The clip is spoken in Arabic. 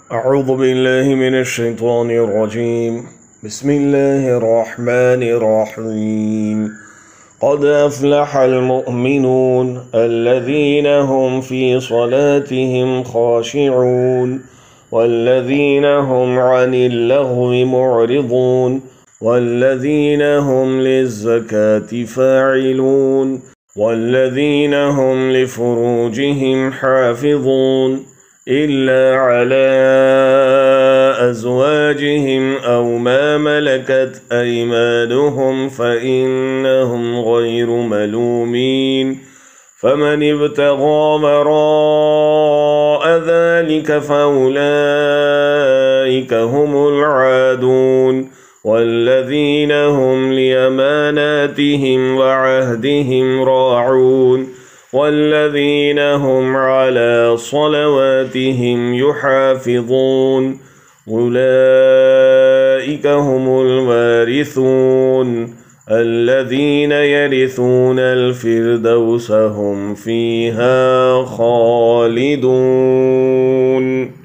أعوذ بالله من الشيطان الرجيم. بسم الله الرحمن الرحيم. قد أفلح المؤمنون الذين هم في صلاتهم خاشعون والذين هم عن اللغو معرضون والذين هم للزكاة فاعلون والذين هم لفروجهم حافظون إلا على أزواجهم أو ما ملكت أيمانهم فإنهم غير ملومين. فمن ابتغى وراء ذلك فأولئك هم العادون والذين هم لأماناتهم وعهدهم راعون والذين هم على صلواتهم يحافظون أولئك هم الوارثون الذين يرثون الفردوس هم فيها خالدون.